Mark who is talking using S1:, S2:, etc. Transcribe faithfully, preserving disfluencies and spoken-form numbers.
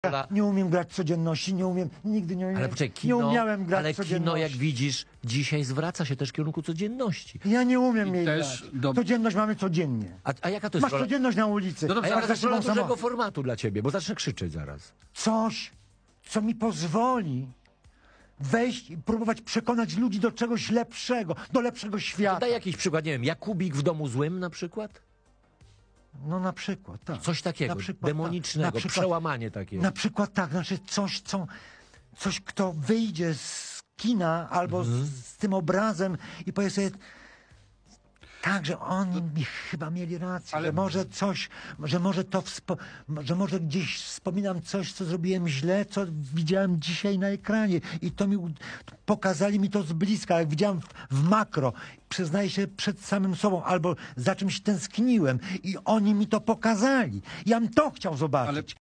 S1: Dla...
S2: Nie umiem grać codzienności, nie umiem, nigdy nie umiem,
S1: Ale poczekaj, kino,
S2: nie umiałem grać
S1: ale
S2: codzienności.
S1: kino, jak widzisz, dzisiaj zwraca się też w kierunku codzienności.
S2: Ja nie umiem
S3: I
S2: jej
S3: też
S2: grać.
S3: do-
S2: Codzienność mamy codziennie.
S1: A, a jaka to jest
S2: Masz
S1: rola?
S2: codzienność na ulicy.
S3: No
S1: A
S3: dobrze,
S1: jaka
S2: masz
S1: to jest
S2: za
S1: rola
S2: sobą
S1: dużego
S2: samochód.
S1: formatu dla ciebie? Bo zacznę krzyczeć zaraz.
S2: Coś, co mi pozwoli wejść i próbować przekonać ludzi do czegoś lepszego, do lepszego świata.
S1: Daj jakiś przykład, nie wiem, Jakubik w domu złym na przykład?
S2: No na przykład, tak.
S1: Coś takiego,
S2: Na przykład,
S1: demonicznego,
S2: tak. Na przykład-
S1: przełamanie takie.
S2: Na przykład tak, znaczy coś, co, coś kto wyjdzie z kina albo
S1: Mhm.
S2: z, z tym obrazem i powie sobie, tak, że oni mi chyba mieli rację,
S3: Ale-
S2: że może coś, że może to, wspo- że może gdzieś wspominam coś, co zrobiłem źle, co widziałem dzisiaj na ekranie i to mi, u- pokazali mi to z bliska, jak widziałem w, w makro, przyznaję się przed samym sobą, albo za czymś tęskniłem i oni mi to pokazali. Ja bym to chciał zobaczyć.
S3: Ale